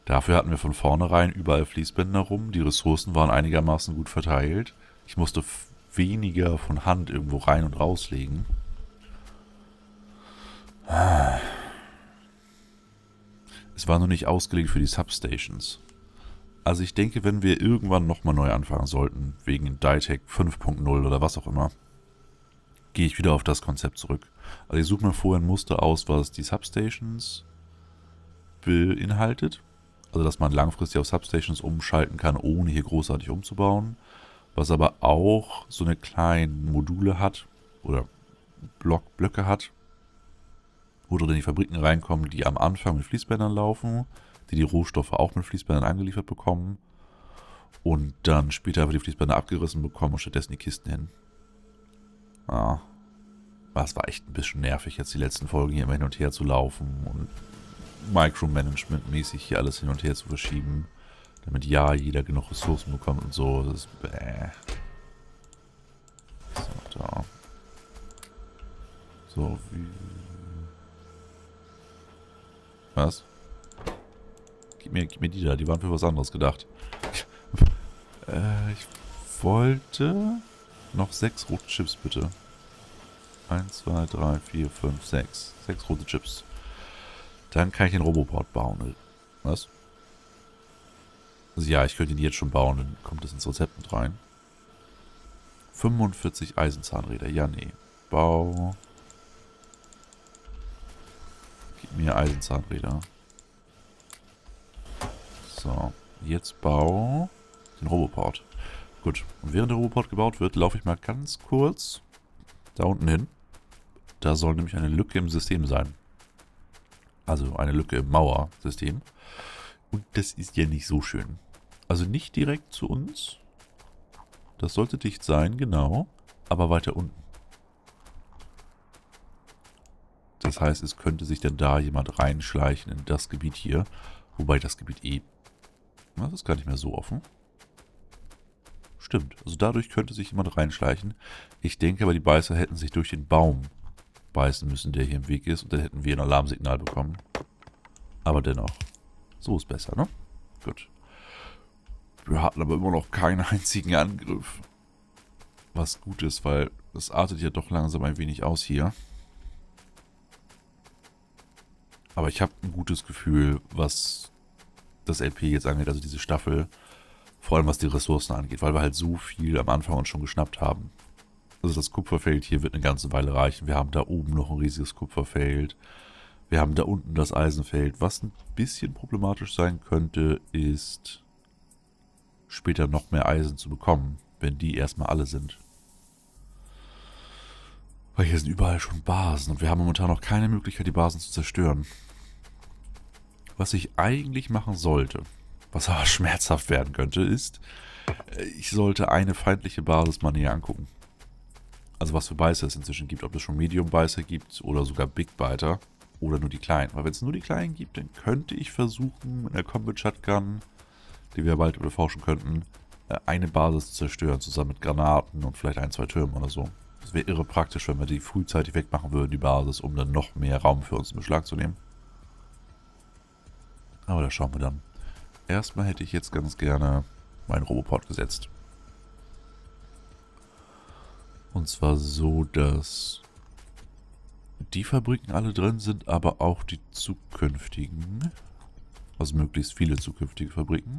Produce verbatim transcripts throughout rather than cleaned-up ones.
Dafür hatten wir von vornherein überall Fließbänder rum. Die Ressourcen waren einigermaßen gut verteilt. Ich musste weniger von Hand irgendwo rein und rauslegen. Es war nur nicht ausgelegt für die Substations. Also ich denke, wenn wir irgendwann nochmal neu anfangen sollten, wegen Ditec fünf Punkt null oder was auch immer, gehe ich wieder auf das Konzept zurück. Also ich suche mir vorher ein Muster aus, was die Substations beinhaltet. Also dass man langfristig auf Substations umschalten kann, ohne hier großartig umzubauen. Was aber auch so eine kleine Module hat oder Block, Blöcke hat, wo drin die Fabriken reinkommen, die am Anfang mit Fließbändern laufen, die die Rohstoffe auch mit Fließbändern angeliefert bekommen und dann später einfach die Fließbänder abgerissen bekommen und stattdessen die Kisten hin. Ja, das war echt ein bisschen nervig, jetzt die letzten Folgen hier immer hin und her zu laufen und Micromanagement-mäßig hier alles hin und her zu verschieben, damit ja jeder genug Ressourcen bekommt und so. Das ist bäh. So, da. So, wie... Was? Gib mir, gib mir die da, die waren für was anderes gedacht. äh, ich wollte noch sechs rote Chips, bitte. Eins, zwei, drei, vier, fünf, sechs. Sechs rote Chips. Dann kann ich den Roboport bauen. Was? Also ja, ich könnte ihn jetzt schon bauen, dann kommt das ins Rezept mit rein. fünfundvierzig Eisenzahnräder. Ja, nee. Bau. Gib mir Eisenzahnräder. So, jetzt bau den Roboport. Gut, und während der Roboport gebaut wird, laufe ich mal ganz kurz da unten hin. Da soll nämlich eine Lücke im System sein. Also eine Lücke im Mauersystem. Und das ist ja nicht so schön. Also nicht direkt zu uns. Das sollte dicht sein, genau. Aber weiter unten. Das heißt, es könnte sich dann da jemand reinschleichen in das Gebiet hier. Wobei das Gebiet eh... Das ist gar nicht mehr so offen. Stimmt. Also dadurch könnte sich jemand reinschleichen. Ich denke aber, die Beißer hätten sich durch den Baum beißen müssen, der hier im Weg ist. Und dann hätten wir ein Alarmsignal bekommen. Aber dennoch. So ist besser, ne? Gut. Wir hatten aber immer noch keinen einzigen Angriff. Was gut ist, weil das artet ja doch langsam ein wenig aus hier. Aber ich habe ein gutes Gefühl, was das L P jetzt angeht, also diese Staffel. Vor allem was die Ressourcen angeht, weil wir halt so viel am Anfang uns schon geschnappt haben. Also das Kupferfeld hier wird eine ganze Weile reichen. Wir haben da oben noch ein riesiges Kupferfeld. Wir haben da unten das Eisenfeld. Was ein bisschen problematisch sein könnte, ist später noch mehr Eisen zu bekommen, wenn die erstmal alle sind. Weil hier sind überall schon Basen und wir haben momentan noch keine Möglichkeit, die Basen zu zerstören. Was ich eigentlich machen sollte, was aber schmerzhaft werden könnte, ist, ich sollte eine feindliche Basis mal näher angucken. Also was für Beißer es inzwischen gibt, ob es schon Medium-Beißer gibt oder sogar Big Biter oder nur die kleinen. Weil wenn es nur die kleinen gibt, dann könnte ich versuchen, mit einer Combat Shotgun, die wir bald beforschen könnten, eine Basis zu zerstören, zusammen mit Granaten und vielleicht ein, zwei Türmen oder so. Das wäre irre praktisch, wenn wir die frühzeitig wegmachen würden, die Basis, um dann noch mehr Raum für uns in Beschlag zu nehmen. Aber das schauen wir dann. Erstmal hätte ich jetzt ganz gerne meinen Roboport gesetzt. Und zwar so, dass die Fabriken alle drin sind, aber auch die zukünftigen. Also möglichst viele zukünftige Fabriken.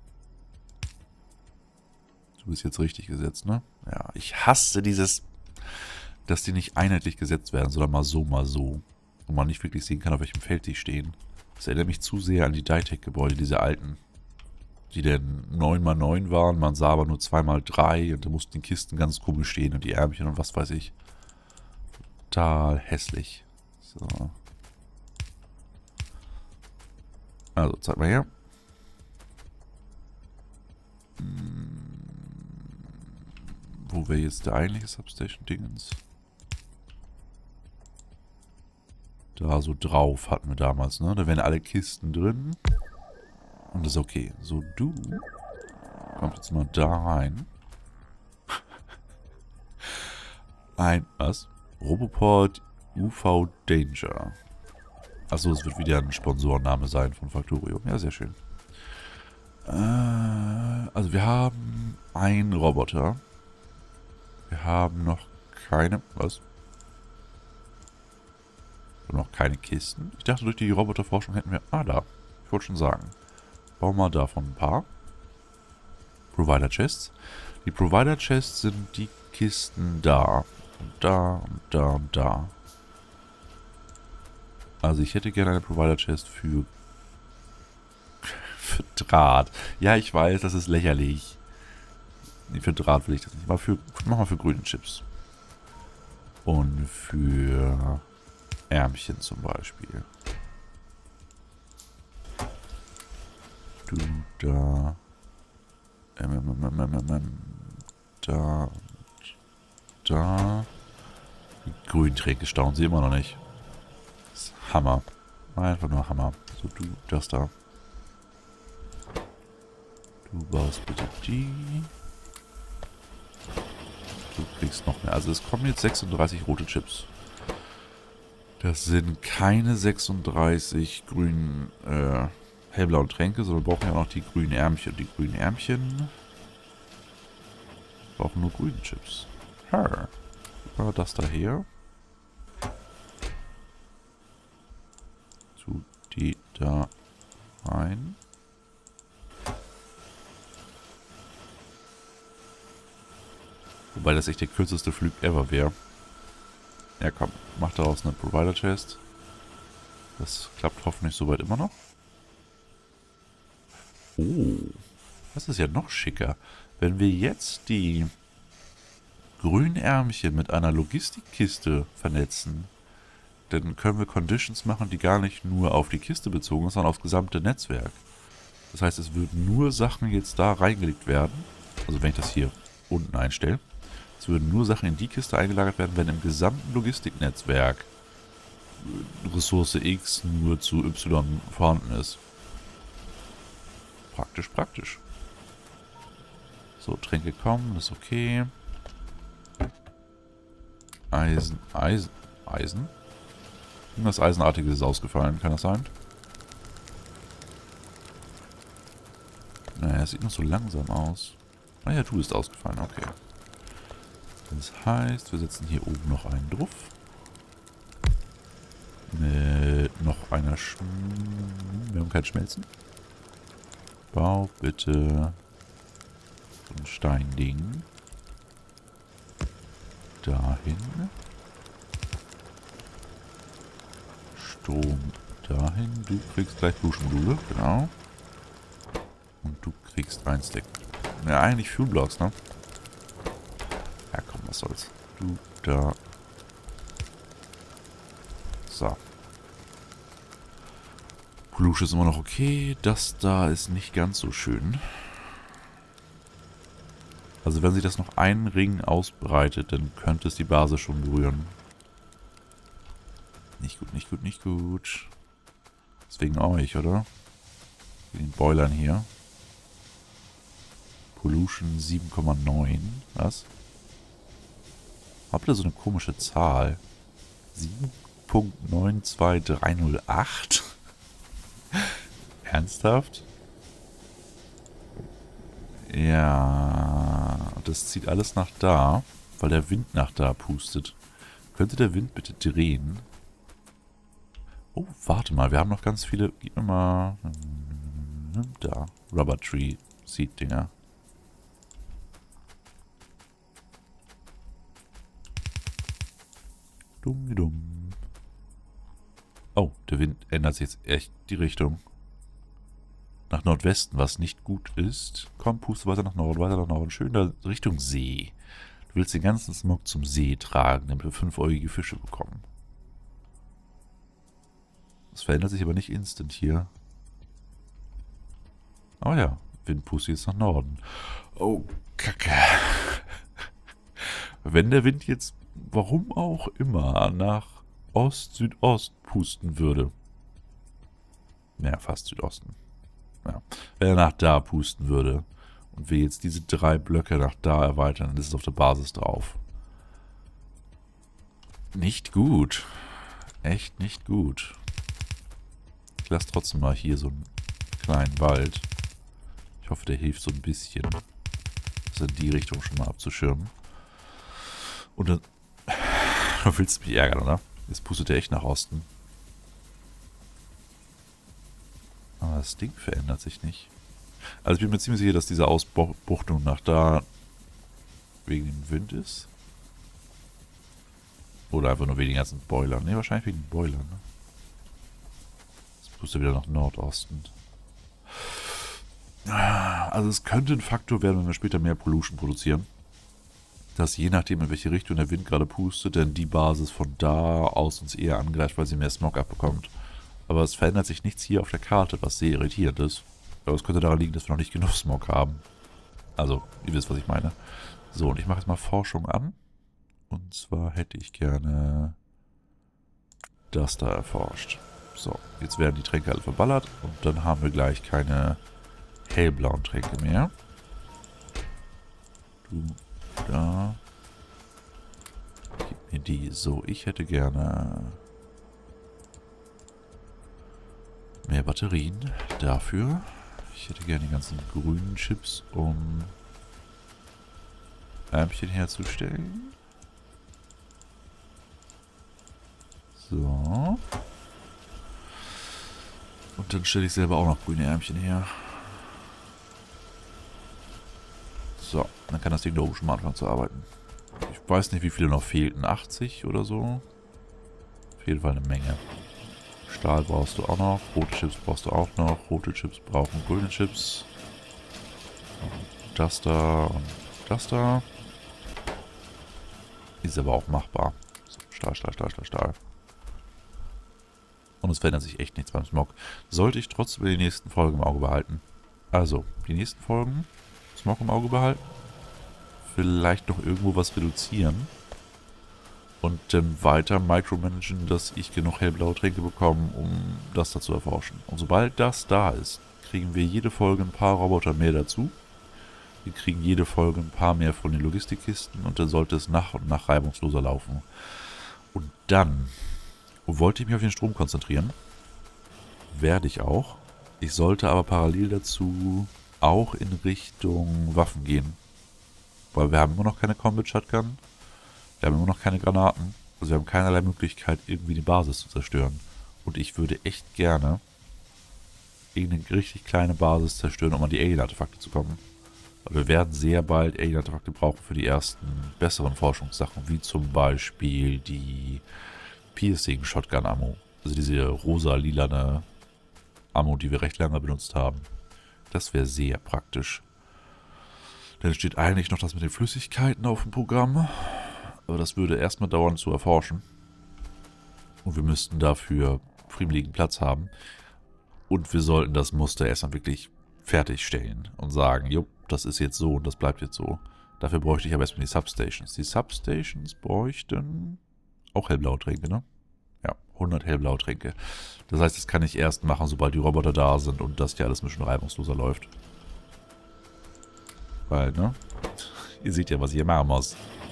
Du bist jetzt richtig gesetzt, ne? Ja, ich hasse dieses, dass die nicht einheitlich gesetzt werden, sondern mal so, mal so. Und man nicht wirklich sehen kann, auf welchem Feld die stehen. Das erinnert mich zu sehr an die Ditec-Gebäude, diese alten. Die dann neun mal neun waren, man sah aber nur zwei mal drei und da mussten die Kisten ganz komisch stehen und die Ärmchen und was weiß ich. Total hässlich. So. Also, zeig mal her. Hm. Wo wäre jetzt der eigentliche Substation-Dingens? Da so drauf hatten wir damals, ne? Da wären alle Kisten drin. Und das ist okay. So, du kommst jetzt mal da rein. Ein, was? Roboport U V Danger. Achso, es wird wieder ein Sponsorenname sein von Factorium. Ja, sehr schön. Äh, also wir haben einen Roboter. Wir haben noch keine... Was? Wir haben noch keine Kisten. Ich dachte, durch die Roboterforschung hätten wir... Ah, da. Ich wollte schon sagen. Bauen wir davon ein paar. Provider Chests. Die Provider Chests sind die Kisten da. Und da und da und da. Also ich hätte gerne eine Provider Chest für... für Draht. Ja, ich weiß, das ist lächerlich. Nee, für Draht will ich das nicht. Aber für... mach mal für grüne Chips. Und für... Ärmchen zum Beispiel. Du, da... Ähm, ähm, ähm, ähm, ähm, ähm, da... Da... Die Grüntränke staunen sie immer noch nicht. Das ist Hammer. Einfach nur Hammer. So, du, das da. Du baust bitte die. Du kriegst noch mehr. Also es kommen jetzt sechsunddreißig rote Chips. Das sind keine sechsunddreißig grünen, äh, hellblauen Tränke, sondern wir brauchen ja noch die grünen Ärmchen. Die grünen Ärmchen brauchen nur grüne Chips. Her. Aber das daher. Zu die da rein. Wobei das echt der kürzeste Flug ever wäre. Ja komm, mach daraus eine Provider Chest. Das klappt hoffentlich soweit immer noch. Oh, das ist ja noch schicker. Wenn wir jetzt die grünen Ärmchen mit einer Logistikkiste vernetzen, dann können wir Conditions machen, die gar nicht nur auf die Kiste bezogen sind, sondern aufs gesamte Netzwerk. Das heißt, es würden nur Sachen jetzt da reingelegt werden. Also wenn ich das hier unten einstelle. Es würden nur Sachen in die Kiste eingelagert werden, wenn im gesamten Logistiknetzwerk Ressource X nur zu Y vorhanden ist. Praktisch, praktisch. So, Tränke kommen, das ist okay. Eisen, Eisen, Eisen? Irgendwas Eisenartiges ist ausgefallen, kann das sein? Naja, es sieht noch so langsam aus. Ah ja, du bist ausgefallen, okay. Das heißt, wir setzen hier oben noch einen drauf. Mit noch einer Sch... Wir haben kein Schmelzen. Bau bitte so ein Steinding dahin. Strom dahin. Du kriegst gleich Duschmodule, genau. Und du kriegst ein Stack. Ja, eigentlich Fuelblocks, ne? Ja, komm, was soll's. Du da. So. Pollution ist immer noch okay. Das da ist nicht ganz so schön. Also wenn sich das noch einen Ring ausbreitet, dann könnte es die Basis schon berühren. Nicht gut, nicht gut, nicht gut. Deswegen euch, oder? Wegen den Boilern hier. Pollution sieben Komma neun. Was? Habt ihr so eine komische Zahl? sieben Punkt neun zwei drei null acht? Ernsthaft? Ja, das zieht alles nach da, weil der Wind nach da pustet. Könnte der Wind bitte drehen? Oh, warte mal, wir haben noch ganz viele... Gib mir mal... Da, Rubber Tree Seed Dinger. Dumm, dumm. Oh, der Wind ändert sich jetzt echt die Richtung. Nach Nordwesten, was nicht gut ist. Komm, puste weiter nach Norden, weiter nach Norden. Schön da Richtung See. Du willst den ganzen Smog zum See tragen, damit wir fünfäugige Fische bekommen. Das verändert sich aber nicht instant hier. Oh ja, Wind pustet jetzt nach Norden. Oh, Kacke. Wenn der Wind jetzt, warum auch immer, nach Ost-Südost pusten würde. Ja, fast Südosten. Ja. Wenn er nach da pusten würde und wir jetzt diese drei Blöcke nach da erweitern, dann ist es auf der Basis drauf. Nicht gut. Echt nicht gut. ich lasse trotzdem mal hier so einen kleinen Wald. Ich hoffe, der hilft so ein bisschen, das in die Richtung schon mal abzuschirmen. Und dann... Du willst mich ärgern, oder? Jetzt pustet der echt nach Osten. Aber das Ding verändert sich nicht. Also ich bin mir ziemlich sicher, dass diese Ausbuchtung nach da wegen dem Wind ist. Oder einfach nur wegen den ganzen Boilern. Ne, wahrscheinlich wegen den Boilern. Ne? Jetzt pustet er wieder nach Nordosten. Also es könnte ein Faktor werden, wenn wir später mehr Pollution produzieren. Dass je nachdem, in welche Richtung der Wind gerade pustet, denn die Basis von da aus uns eher angreift, weil sie mehr Smog abbekommt. Aber es verändert sich nichts hier auf der Karte, was sehr irritierend ist. Aber es könnte daran liegen, dass wir noch nicht genug Smog haben. Also, ihr wisst, was ich meine. So, und ich mache jetzt mal Forschung an. Und zwar hätte ich gerne das da erforscht. So, jetzt werden die Tränke alle verballert und dann haben wir gleich keine hellblauen Tränke mehr. Du, da. Gib mir die. So, ich hätte gerne mehr Batterien dafür. Ich hätte gerne die ganzen grünen Chips, um Ärmchen herzustellen. So. Und dann stelle ich selber auch noch grüne Ärmchen her. So, dann kann das Ding da oben schon mal anfangen zu arbeiten. Ich weiß nicht, wie viele noch fehlten. achtzig oder so. Auf jeden Fall eine Menge. Stahl brauchst du auch noch. Rote Chips brauchst du auch noch. Rote Chips brauchen grüne Chips. Und das da und das da. Ist aber auch machbar. So, Stahl, Stahl, Stahl, Stahl, Stahl. Und es verändert sich echt nichts beim Smog. Sollte ich trotzdem die nächsten Folgen im Auge behalten. Also, die nächsten Folgen Smog im Auge behalten. Vielleicht noch irgendwo was reduzieren. Und dann weiter micromanagen, dass ich genug hellblaue Tränke bekomme, um das da zu erforschen. Und sobald das da ist, kriegen wir jede Folge ein paar Roboter mehr dazu. Wir kriegen jede Folge ein paar mehr von den Logistikkisten und dann sollte es nach und nach reibungsloser laufen. Und dann wollte ich mich auf den Strom konzentrieren. Werde ich auch. Ich sollte aber parallel dazu auch in Richtung Waffen gehen. Weil wir haben immer noch keine Combat Shotgun. Wir haben immer noch keine Granaten. Also wir haben keinerlei Möglichkeit, irgendwie die Basis zu zerstören. Und ich würde echt gerne irgendeine richtig kleine Basis zerstören, um an die Alien-Artefakte zu kommen. Weil wir werden sehr bald Alien-Artefakte brauchen für die ersten besseren Forschungssachen, wie zum Beispiel die Piercing-Shotgun-Ammo. Also diese rosa-lilane Ammo, die wir recht lange benutzt haben. Das wäre sehr praktisch. Dann steht eigentlich noch das mit den Flüssigkeiten auf dem Programm. Aber das würde erstmal dauern zu erforschen. Und wir müssten dafür friemeligen Platz haben. Und wir sollten das Muster erstmal wirklich fertigstellen und sagen, jupp, das ist jetzt so und das bleibt jetzt so. Dafür bräuchte ich aber erstmal die Substations. Die Substations bräuchten auch hellblaue Tränke, ne? Ja, hundert hellblaue Tränke. Das heißt, das kann ich erst machen, sobald die Roboter da sind und das hier alles ein bisschen reibungsloser läuft. Weil, ne? Ihr seht ja, was ich hier machen muss.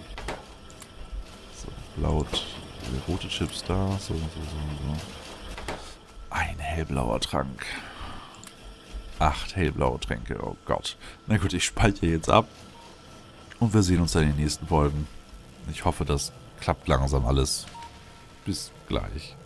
So, laut rote Chips da. So, so, so, so. Ein hellblauer Trank. Acht hellblaue Tränke. Oh Gott. Na gut, ich speichere jetzt ab. Und wir sehen uns dann in den nächsten Folgen. Ich hoffe, das klappt langsam alles. Bis gleich.